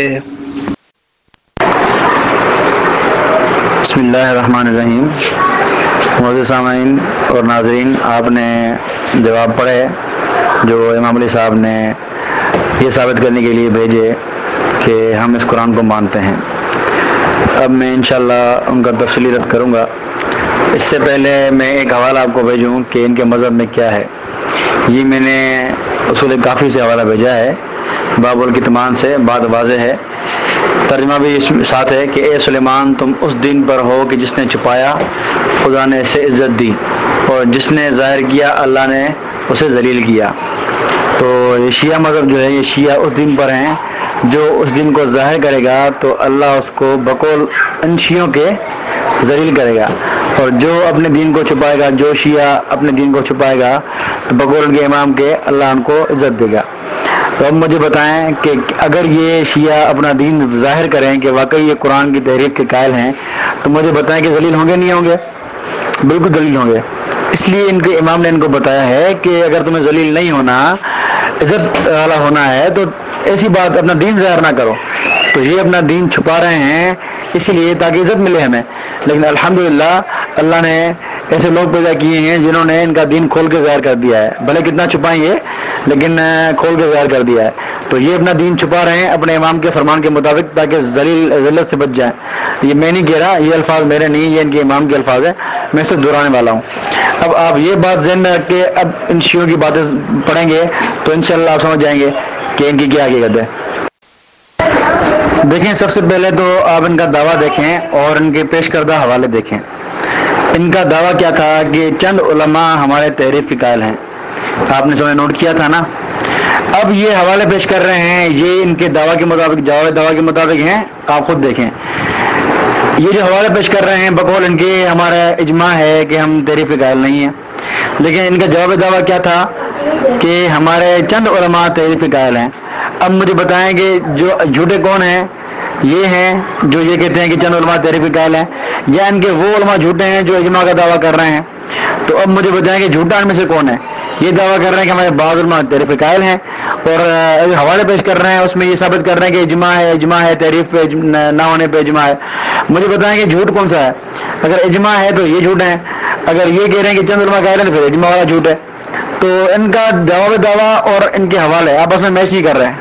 بسم اللہ الرحمن الرحیم۔ معزز سامعین اور ناظرین، آپ نے جواب پڑھے جو امام علی صاحب نے یہ ثابت کرنے کے لیے بھیجے کہ ہم اس قرآن کو مانتے ہیں۔ اب میں انشاءاللہ ان کا تفصیلی رد کروں گا۔ اس سے پہلے میں ایک حوالہ آپ کو بھیجوں کہ ان کے مذہب میں کیا ہے۔ یہ میں نے اصول کافی سے حوالہ بھیجا ہے، باب الکتمان سے، بات واضح ہے، ترجمہ بھی اس ساتھ ہے کہ اے سلیمان، تم اس دن پر ہو کہ جس نے چھپایا خدا نے اسے عزت دی، اور جس نے ظاہر کیا اللہ نے اسے ذلیل کیا۔ تو یہ شیعہ مذہب جو ہے، یہ شیعہ اس دن پر ہیں جو اس دین کو ظاہر کرے گا تو اللہ اس کو بقول ان شیعوں کے ذلیل کرے گا، اور جو اپنے دین کو چھپائے گا، جو شیعہ اپنے دین کو چھپائے گا تو بقول ان کے امام کے اللہ ان کو عزت دے گا۔ تو اب مجھے بتائیں کہ اگر یہ شیعہ اپنا دین ظاہر کریں کہ واقعی یہ قرآن کی تحریف کے قائل ہیں، تو مجھے بتائیں کہ ذلیل ہوں گے نہیں ہوں گے؟ بالکل ذلیل ہوں گے۔ اس لیے ان کے امام نے ان کو بتایا ہے کہ اگر تمہیں ذلیل نہیں ہونا، عزت والا ہونا ہے، تو ایسی بات اپنا دین ظاہر نہ کرو۔ تو یہ اپنا دین چھپا رہے ہیں اسی لیے تاکہ عزت ملے ہمیں، لیکن الحمدللہ اللہ نے ایسے لوگ پیدا کیے ہیں جنہوں نے ان کا دین کھول کے ظاہر کر دیا ہے، بھلے کتنا چھپائیں گے لیکن کھول کے ظاہر کر دیا ہے۔ تو یہ اپنا دین چھپا رہے ہیں اپنے امام کے فرمان کے مطابق تاکہ ذلیل ذلت سے بچ جائیں۔ یہ میں نہیں کہہ رہا، یہ الفاظ میرے نہیں، یہ ان کے امام کے الفاظ ہیں، میں صرف دہرانے والا ہوں۔ اب آپ یہ بات ذہن میں رکھ کے اب ان شیعوں کی باتیں پڑھیں گے تو انشاءاللہ آپ سمجھ جائیں گے کہ ان کی کیا حقیقت ہے۔ دیکھیں، سب سے پہلے تو آپ ان کا دعویٰ دیکھیں اور ان کے پیش کردہ حوالے دیکھیں۔ ان کا دعویٰ کیا تھا کہ چند علماء ہمارے تحریف کے قائل ہیں، آپ نے سمجھ نوٹ کیا تھا نا۔ اب یہ حوالے پیش کر رہے ہیں، یہ ان کے دعویٰ کے مطابق جواب دعویٰ کے مطابق ہیں، آپ خود دیکھیں۔ یہ جو حوالے پیش کر رہے ہیں بقول ان کے ہمارا اجماع ہے کہ ہم تحریف کے قائل نہیں ہیں، لیکن ان کا جواب دعویٰ کیا تھا کہ ہمارے چند علماء تحریف کے قائل ہیں۔ اب مجھے بتائیں کہ جو جھوٹے کون ہیں؟ یہ ہیں جو یہ کہتے ہیں کہ چند علماء تحریف کے قائل ہیں، یا ان کے وہ علماء جھوٹے ہیں جو اجماع کا دعویٰ کر رہے ہیں؟ تو اب مجھے بتائیں کہ جھوٹا ان میں سے کون ہے؟ یہ دعویٰ کر رہے ہیں کہ ہمارے بعض علماء تحریف کے قائل ہیں، اور حوالے پیش کر رہے ہیں اس میں یہ ثابت کر رہے ہیں کہ اجماع ہے، اجماع ہے، تحریف پہ نہ ہونے پہ اجماع ہے۔ مجھے بتائیں کہ جھوٹ کون سا ہے؟ اگر اجماع ہے تو یہ جھوٹ ہے، اگر یہ کہہ رہے ہیں کہ چند علماء قائل ہیں تو پھر اجماع والا جھوٹ ہے۔ تو ان کا جواب دعویٰ اور ان کے حوالے آپس میں میچ نہیں کر رہے ہیں۔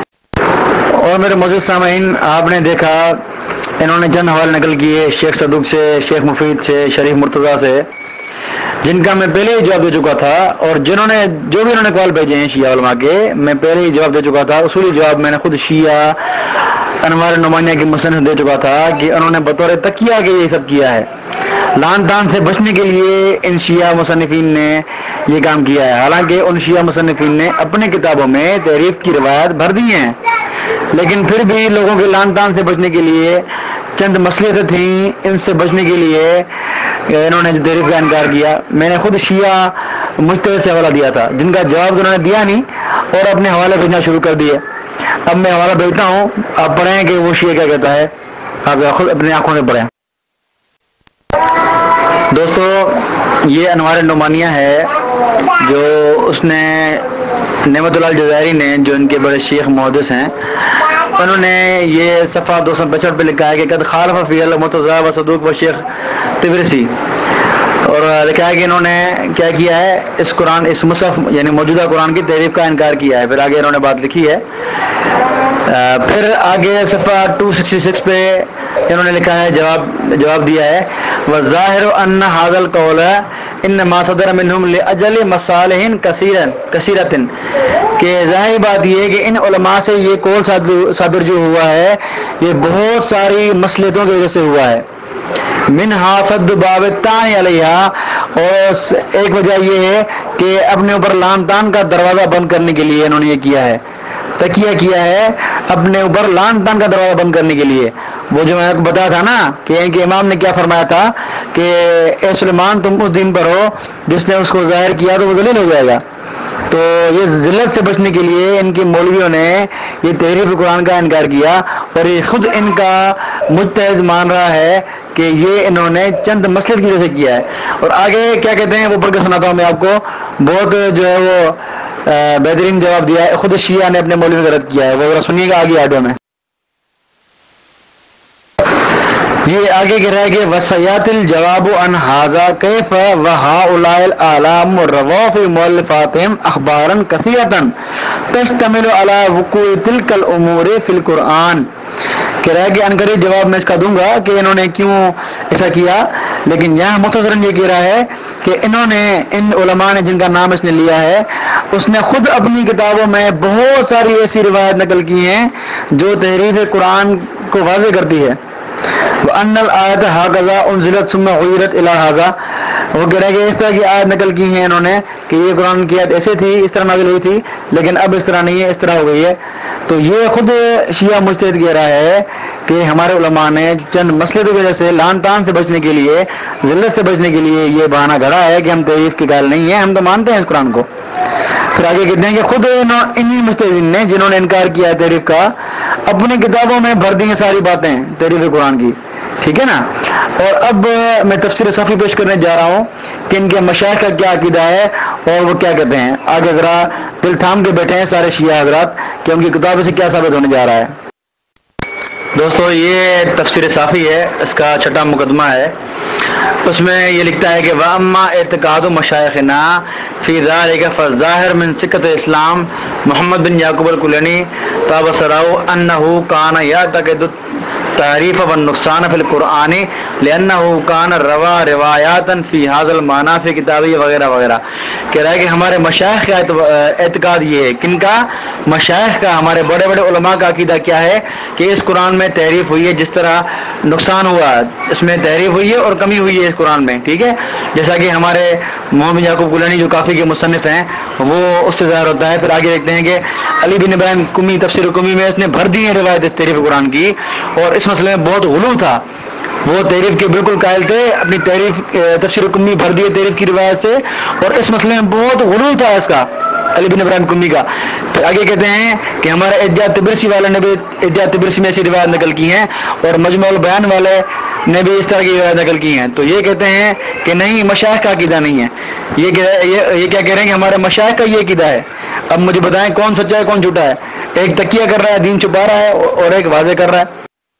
اور میرے معزز سامعین، آپ نے دیکھا انہوں نے چند حوالے نقل کیے شیخ صدوق سے، شیخ مفید سے، شریف مرتضیٰ سے، جن کا میں پہلے ہی جواب دے چکا تھا، اور جنہوں نے جو بھی انہوں نے کال بھیجے ہیں شیعہ علماء کے، میں پہلے ہی جواب دے چکا تھا۔ اصولی جواب میں نے خود شیعہ انوار نعمانیہ کی مصنف دے چکا تھا کہ انہوں نے بطور تقیہ کے یہ سب کیا ہے، لان تان سے بچنے کے لیے ان شیعہ مصنفین نے یہ کام کیا ہے۔ حالانکہ ان شیعہ مصنفین نے اپنے کتابوں میں تحریف کی روایت بھر دی ہیں، لیکن پھر بھی لوگوں کے لان تان سے بچنے کے لیے چند مصلحتیں تھیں، ان سے بچنے کے لیے انہوں نے تحریف کا انکار کیا۔ میں نے خود شیعہ مجتہد سے حوالہ دیا تھا، جن کا جواب انہوں نے دیا نہیں اور اپنے حوالے بھیجنا شروع کر دیے۔ اب میں حوالہ بھیجتا ہوں، آپ پڑھیں کہ وہ شیعہ کیا کہتا ہے، آپ خود اپنی آنکھوں سے پڑھیں۔ دوستو، یہ انوار نعمانیہ ہے جو اس نے نعمت اللہ الجزائری نے، جو ان کے بڑے شیخ محدث ہیں، انہوں نے یہ صفحہ دو سو پینسٹھ پہ لکھا ہے کہ قد خالف فی المرتضیٰ و صدوق و شیخ طبرسی، اور لکھا ہے کہ انہوں نے کیا کیا ہے، اس قرآن اس مصحف یعنی موجودہ قرآن کی تحریف کا انکار کیا ہے۔ پھر آگے انہوں نے بات لکھی ہے، پھر آگے صفحہ دو سو چھیاسٹھ پہ انہوں نے لکھا ہے، جواب جواب دیا ہے، وَالظَّاهِرُ أَنَّ هَذَا الْقَوْلَ إِنَّمَا صَدَرَ مِنْهُمْ لِأَجَلِ مَصَالِحٍ كَثِيرَةٍ، کہ ظاہر بات یہ ہے کہ ان علماء سے یہ قول صادر جو ہوا ہے یہ بہت ساری مصلحتوں کی وجہ سے ہوا ہے۔ منہا صد باب الطعن علیہا، اور ایک وجہ یہ ہے کہ اپنے اوپر لان تان کا دروازہ بند کرنے کے لیے انہوں نے یہ کیا ہے، تکیہ کیا ہے اپنے اوپر لان تان کا دروازہ بند کرنے کے لیے۔ وہ جو میں آپ کو بتایا تھا نا کہ ان کے امام نے کیا فرمایا تھا کہ اے سلیمان تم اس دین پر ہو جس نے اس کو ظاہر کیا تو وہ ذلیل ہو جائے گا۔ تو یہ ذلت سے بچنے کے لیے ان کے مولویوں نے یہ تحریف قرآن کا انکار کیا، اور یہ خود ان کا مجتہد مان رہا ہے کہ یہ انہوں نے چند مصلحت کی وجہ سے کیا ہے۔ اور آگے کیا کہتے ہیں وہ پڑھ کے سناتا ہوں میں آپ کو، بہت جو ہے وہ بہترین جواب دیا ہے، خود شیعہ نے اپنے مولوی کا رد کیا ہے، وہ ذرا سنیے گا آگے آڈیو میں۔ یہ آگے کہہ رہا ہے کہ وسیات الجواب عن هذا كيف وهؤلاء الاعلام رووا في مؤلفاتهم اخبارا كثيرة تشتمل على وقوع تلك الامور في القرآن، کہہ رہا ہے کہ انقریب جواب میں اس کا دوں گا کہ انہوں نے کیوں ایسا کیا، لیکن یہاں مختصراً یہ کہہ رہا ہے کہ انہوں نے ان علماء نے جن کا نام اس نے لیا ہے، اس نے خود اپنی کتابوں میں بہت ساری ایسی روایت نقل کی ہیں جو تحریف قرآن کو واضح کرتی ہے۔ وَأَنَّ الْآيَةَ هَكَذَا أُنزِلَتْ ثُمَّ غُيِّرَتْ إِلَى هَذَا، وہ کہہ رہے ہیں کہ اس طرح کی آیت نقل کی ہیں انہوں نے کہ یہ قرآن کی آیت ایسے تھی، اس طرح نازل ہوئی تھی، لیکن اب اس طرح نہیں ہے، اس طرح ہو گئی ہے۔ تو یہ خود شیعہ مجتہد کہہ رہا ہے کہ ہمارے علماء نے چند مسئلے کی وجہ سے لان تان سے بچنے کے لیے، ذلت سے بچنے کے لیے یہ بہانہ گھڑا ہے کہ ہم تحریف کے قائل نہیں ہیں، ہم تو مانتے ہیں اس قرآن کو۔ پھر آگے کہتے ہیں کہ خود انہی مجتہدین نے جنہوں نے انکار کیا ہے تحریف کا، اپنی کتابوں میں بھر دی ہیں ساری باتیں تحریف قرآن کی، ٹھیک ہے نا۔ اور اب میں تفسیر صافی پیش کرنے جا رہا ہوں کہ ان کے مشائخ کا کیا عقیدہ ہے اور وہ کیا کہتے ہیں۔ آگے ذرا دل تھام کے بیٹھے ہیں سارے شیعہ حضرات کہ ان کی کتابوں سے کیا ثابت ہونے جا رہا ہے۔ دوستو یہ تفسیر صافی ہے، اس کا چھٹا مقدمہ ہے، اس میں یہ لکھتا ہے کہ وَأَمَّا اعتقاد مشائخنا فی ذلک فالظاہر من سکت اسلام محمد بن یعقوب الکلینی تابصروا انہ کان یعتقد تعریف والنقصان فی القرآن لأنہ کان روا روایات فی هذا المعنی فی کتابی وغیرہ وغیرہ۔ کہہ رہا ہے کہ ہمارے مشائخ کا اعتقاد یہ ہے، کن کا؟ مشائخ کا، ہمارے بڑے بڑے علماء کا عقیدہ کیا ہے کہ اس قرآن میں تحریف ہوئی ہے، جس طرح نقصان ہوا اس میں تحریف ہوئی ہے اور کمی ہوئی ہے اس قرآن میں، ٹھیک ہے۔ جیسا کہ ہمارے محمد یعقوب کلینی جو کافی کے مصنف ہیں وہ اس سے ظاہر ہوتا ہے۔ پھر آگے دیکھتے ہیں کہ علی بن ابراہیم کمی تفسیر کمی میں اس نے بھر دی ہے روایت اس تحریف قرآن کی، اور اس مسئلے میں بہت غلو تھا، وہ تحریف کے بالکل قائل تھے، اپنی تحریف تفسیر کمی بھر دی ہے تحریف کی روایت سے، اور اس مسئلے میں بہت غلو تھا اس کا، علی بن ابراہیم کمی کا۔ پھر آگے کہتے ہیں کہ ہمارے احجاج طبرسی والے نے بھی احجاج طبرسی میں ایسی روایت نقل کی ہیں، اور مجموع البیان والے نے بھی اس طرح کی روایت نقل کی ہیں۔ تو یہ کہتے ہیں کہ نہیں، مشائخ کا عقیدہ نہیں ہے یہ۔ یہ کیا کہہ رہے ہیں کہ ہمارے مشائخ کا یہ عقیدہ ہے۔ اب مجھے بتائیں کون سچا ہے کون جھوٹا ہے؟ ایک تکیہ کر رہا ہے، دین چھپا رہا ہے، اور ایک واضح کر رہا ہے۔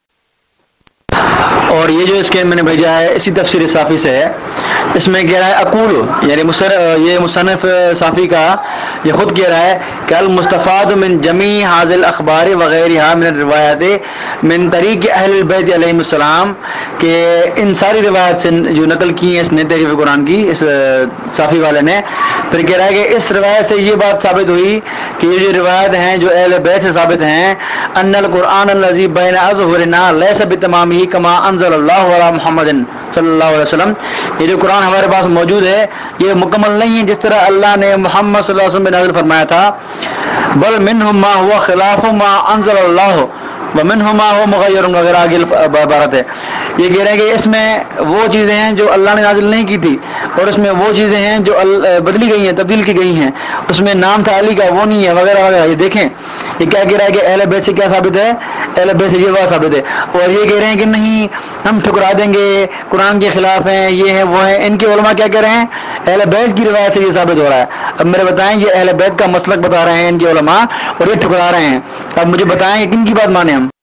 اور یہ جو اس کے میں نے بھیجا ہے اسی تفسیر صافی سے ہے، اس میں کہہ رہا ہے اقول، یعنی یہ مصنف صافی کا یہ خود کہہ رہا ہے کہ المستفاد من جمیع حاضر الاخبار وغیرہ من الروایات من طریق اہل البیت علیہ السلام، کہ ان ساری روایت سے جو نقل کی ہیں اس نے تحریف قرآن کی اس صافی والے نے، پھر کہہ رہا ہے کہ اس روایت سے یہ بات ثابت ہوئی کہ یہ جو روایت ہیں جو اہل بیت سے ثابت ہیں، ان القرآن الذی بین اظہرنا لیس بتمامہ کما انزل اللہ علی محمد صلی اللہ علیہ وسلم، یہ جو قرآن ہمارے پاس موجود ہے یہ مکمل نہیں ہے جس طرح اللہ نے محمد صلی اللہ علیہ وسلم میں نازل فرمایا تھا، بل منہم ما ہوا خلاف ما انزل اللہ ومنہم ما ہوا مغیر وغیرہ آگے عبارت ہے۔ یہ کہہ رہے ہیں کہ اس میں وہ چیزیں ہیں جو اللہ نے نازل نہیں کی تھی، اور اس میں وہ چیزیں ہیں جو بدلی گئی ہیں، تبدیل کی گئی ہیں، اس میں نام تھا علی کا وہ نہیں ہے وغیرہ وغیرہ۔ یہ دیکھیں یہ کیا کہہ رہا ہے کہ اہل بیت سے کیا ثابت ہے؟ اہل بیت سے یہ بات ثابت ہے، اور یہ کہہ رہے ہیں کہ نہیں ہم ٹھکرا دیں گے، قرآن کے خلاف ہیں، یہ ہیں وہ ہیں۔ ان کے علماء کیا کہہ رہے ہیں؟ اہل بیت کی روایت سے یہ ثابت ہو رہا ہے۔ اب میرے بتائیں یہ اہل بیت کا مسلک بتا رہے ہیں ان کے علماء، اور یہ ٹھکرا رہے ہیں۔ اب مجھے بتائیں کہ کن کی بات مانیں ہم؟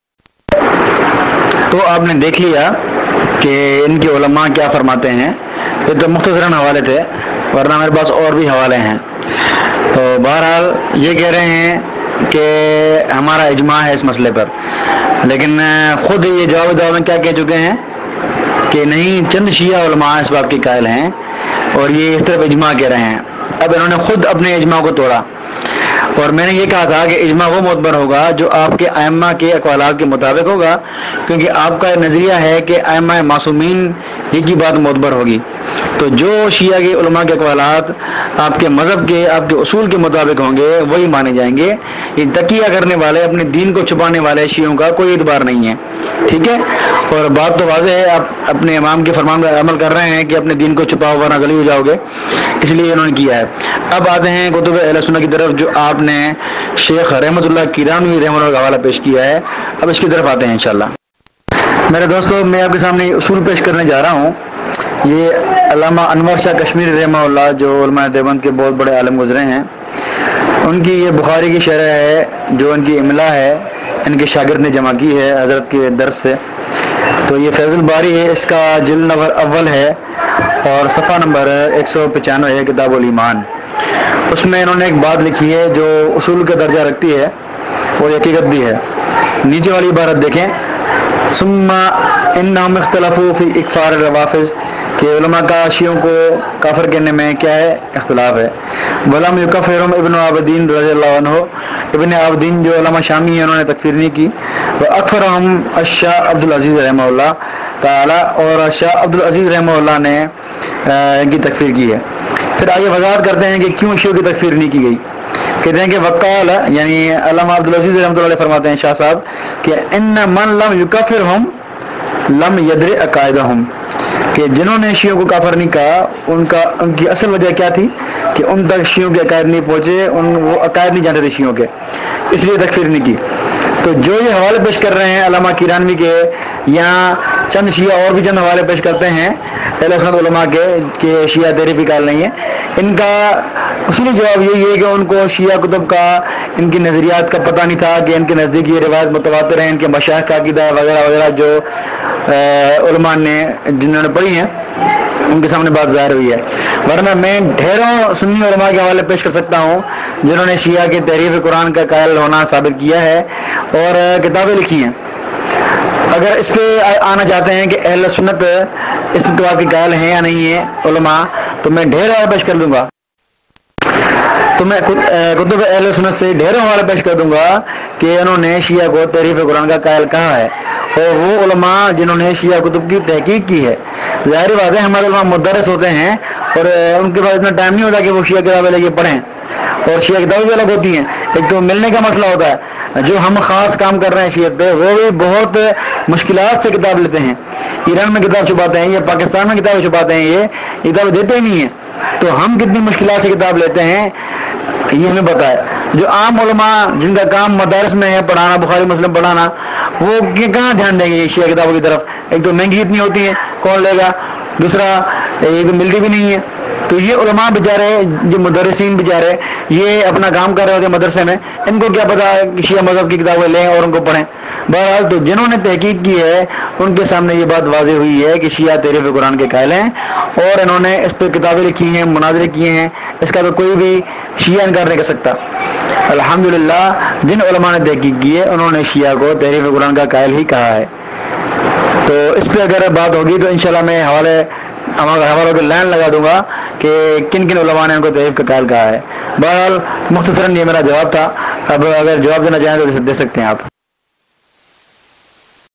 تو آپ نے دیکھ لیا کہ ان کے علماء کیا فرماتے ہیں، یہ تو مختصراً حوالے تھے، ورنہ میرے پاس اور بھی حوالے ہیں۔ تو بہرحال یہ کہہ رہے ہیں کہ ہمارا اجماع ہے اس مسئلے پر، لیکن خود یہ جواب دعوت میں کیا کہہ چکے ہیں کہ نہیں، چند شیعہ علماء اس بات کے قائل ہیں اور یہ اس طرف اجماع کہہ رہے ہیں۔ اب انہوں نے خود اپنے اجماع کو توڑا، اور میں نے یہ کہا تھا کہ اجماع وہ معتبر ہوگا جو آپ کے ائمہ کے اقوالات کے مطابق ہوگا، کیونکہ آپ کا نظریہ ہے کہ ائمہ معصومین ہی کی بات معتبر ہوگی۔ تو جو شیعہ کے علماء کے اقوالات آپ کے مذہب کے، آپ کے اصول کے مطابق ہوں گے وہی مانے جائیں گے۔ یہ تقیہ کرنے والے، اپنے دین کو چھپانے والے شیعوں کا کوئی اعتبار نہیں ہے، ٹھیک ہے۔ اور بات تو واضح ہے، آپ اپنے امام کے فرمان پر عمل کر رہے ہیں کہ اپنے دین کو چھپاؤ ورنہ غلی ہو جاؤ گے، اس لیے انہوں نے کیا ہے۔ اب آتے ہیں کتب اہل سنت کی طرف، جو آپ نے شیخ رحمۃ اللہ کیرانوی رحمۃ اللہ کا حوالہ پیش کیا ہے۔ اب اس کی طرف آتے ہیں انشاءاللہ۔ میرے دوستو، میں آپ کے سامنے اصول پیش کرنے جا رہا ہوں۔ یہ علامہ انور شاہ کشمیری رحمہ اللہ جو علماء دیوبند کے بہت بڑے عالم گزرے ہیں، ان کی یہ بخاری کی شرح ہے جو ان کی املا ہے، ان کے شاگرد نے جمع کی ہے حضرت کے درس سے۔ تو یہ فیض الباری ہے، اس کا جلد نمبر اول ہے اور صفحہ نمبر ایک سو پچانوے ہے، کتاب الایمان۔ اس میں انہوں نے ایک بات لکھی ہے جو اصول کا درجہ رکھتی ہے اور حقیقت بھی ہے۔ نیچے والی عبارت دیکھیں، ثم انہم اختلفوا فی اکفار الروافض، کہ علماء کا شیعوں کو کافر کہنے میں کیا ہے؟ اختلاف ہے۔ ولم یکفرہم ابن عابدین رضی اللہ عنہ، ابن عابدین جو علماء شامی ہیں انہوں نے تکفیر نہیں کی۔ واکفرہم الشاہ عبد العزیز رحمہ اللہ، تعالی اور شاہ عبد العزیز رحمہ اللہ نے ان کی تکفیر کی ہے۔ پھر آگے وضاحت کرتے ہیں کہ کیوں شیعوں کی تکفیر نہیں کی گئی۔ کہتے ہیں کہ وقال یعنی علامہ عبد العزیز رحمۃ اللہ علیہ فرماتے ہیں شاہ صاحب کہ ان من لم یکفرہم لم یدر عقائدہم، کہ جنہوں نے شیعوں کو کافر نہیں کہا ان کا ان کی اصل وجہ کیا تھی کہ ان تک شیعوں کے عقائد نہیں پہنچے، ان وہ عقائد نہیں جانتے تھے شیعوں کے، اس لیے تکفیر نہیں کی۔ تو جو یہ حوالے پیش کر رہے ہیں علامہ کیرانوی کے، یا چند شیعہ اور بھی چند حوالے پیش کرتے ہیں اہل سنت علماء کے کہ شیعہ تحریف کی قائل نہیں ہے، ان کا اصولی جواب یہی ہے کہ ان کو شیعہ کتب کا، ان کی نظریات کا پتہ نہیں تھا کہ ان کے نزدیک یہ روایت متواتر ہیں، ان کے مشائخ کا عقیدہ وغیرہ وغیرہ جو علماء نے جنہوں نے پڑھی ہیں ان کے سامنے بات ظاہر ہوئی ہے۔ ورنہ میں ڈھیروں سنی علماء کے حوالے پیش کر سکتا ہوں جنہوں نے شیعہ کے تحریف قرآن کا قائل ہونا ثابت کیا ہے اور کتابیں لکھی ہیں۔ اگر اس پہ آنا چاہتے ہیں کہ اہل سنت اس بات کے قائل ہیں یا نہیں ہیں علماء، تو میں ڈھیر حوالے پیش کر دوں گا، تو میں کتب اہل سنت سے ڈھیروں حوالے پیش کر دوں گا کہ انہوں نے شیعہ کو تحریف قرآن کا قائل کہا ہے، اور وہ علماء جنہوں نے شیعہ کتب کی تحقیق کی ہے۔ ظاہر بات ہے ہمارے علماء مدرس ہوتے ہیں اور ان کے پاس اتنا ٹائم نہیں ہوتا کہ وہ شیعہ کتابیں لے کے پڑھیں، اور شیعہ کتابیں بھی الگ ہوتی ہیں، ایک تو ملنے کا مسئلہ ہوتا ہے، جو ہم خاص کام کر رہے ہیں شیعت پہ وہ بھی بہت مشکلات سے کتاب لیتے ہیں، ایران میں کتاب چھپاتے ہیں یا پاکستان میں کتاب چھپاتے ہیں، یہ کتاب دیتے ہی نہیں ہیں، تو ہم کتنی مشکلات سے کتاب لیتے ہیں یہ ہمیں پتا ہے۔ جو عام علماء جن کا کام مدارس میں ہے پڑھانا، بخاری مسلم پڑھانا، وہ کہاں دھیان دیں گے شیعہ کتابوں کی طرف؟ ایک تو مہنگی اتنی ہوتی ہے، کون لے گا، دوسرا یہ تو ملتی بھی نہیں ہے۔ تو یہ علماء بیچارے جو مدرسین بیچارے یہ اپنا کام کر رہے ہوتے ہیں مدرسے میں، ان کو کیا پتا کہ شیعہ مذہب کی کتابیں لیں اور ان کو پڑھیں۔ بہرحال تو جنہوں نے تحقیق کی ہے ان کے سامنے یہ بات واضح ہوئی ہے کہ شیعہ تحریف قرآن کے قائل ہیں، اور انہوں نے اس پہ کتابیں لکھی ہیں، مناظرے کیے ہیں، اس کا تو کوئی بھی شیعہ انکار نہیں کر سکتا۔ الحمدللہ جن علماء نے تحقیق کی ہے انہوں نے شیعہ کو تحریف قرآن کا قائل ہی کہا ہے۔ تو اس پہ اگر بات ہوگی تو انشاءاللہ میں حوالے حوالوں کی لائن لگا دوں گا کہ کن کن علماء نے ان کو تحریف کا قائل کہا ہے۔ بہرحال مختصراً یہ میرا جواب تھا، اب اگر جواب دینا چاہیں تو دے سکتے ہیں آپ۔